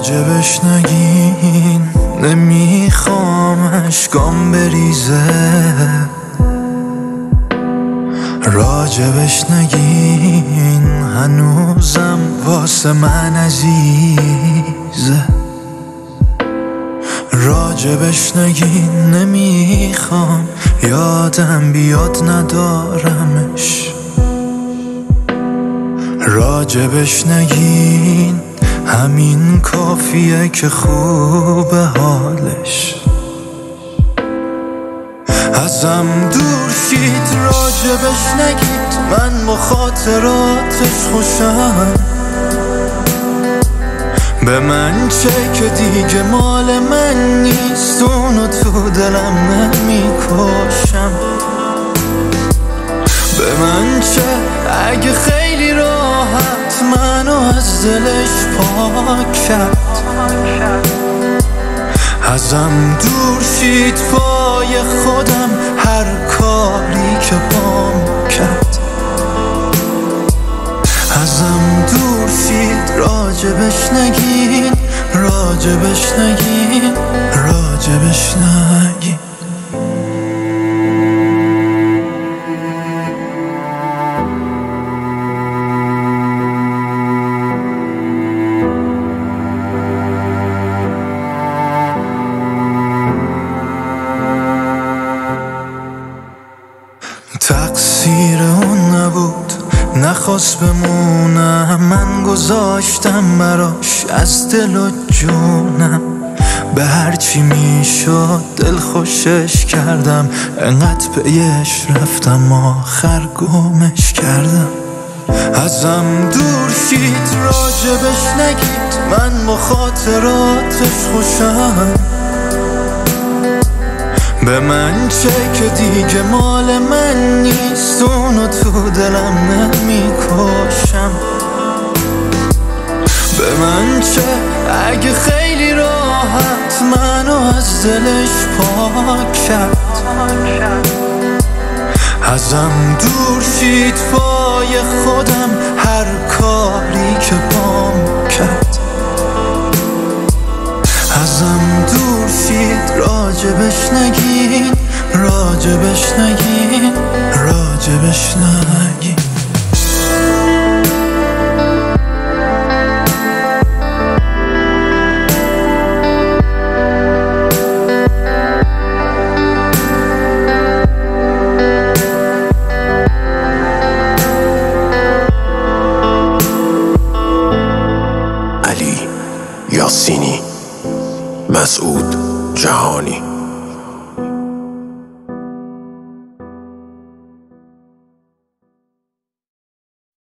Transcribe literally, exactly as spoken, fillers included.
راجبش نگین، نمیخوام اشکام بریزه. راجبش نگین، هنوزم واسه من عزیزه. راجبش نگین، نمیخوام یادم بیاد ندارمش. راجبش نگین، همین کافیه که خوبه حالش. ازم دور شید، راجبش نگید، من با خاطراتش خوشم. به من چه که دیگه مال من نیست، اونو تو دلم نمیکشم. به من چه اگه خیلی راحت منو از دلش پاک کرد. ازم دور شید پای خودم، هر کاری که پام کرد. ازم دور شید، راجبش نگین، راجبش نگین، راجبش نگین. تقصیر اون نبود، نخواست بمونم، من گذاشتم براش از دل و جونم. به هرچی میشد دل خوشش کردم، انقدر پیش رفتم آخر گمش کردم. ازم دور شید، راجبش نگید، من با خاطراتش خوشم. به من چه که دیگه مال من نیست، اونو تو دلم نمیکشم. به من چه اگه خیلی راحت منو از دلش پاک کرد. ازم دور شید پای خودم، هر کاری که پام کرد. ازم دور شید، راجبش نگین، راجبش نگین، راجبش نگین. علی یاسینی، مسعود جهانی.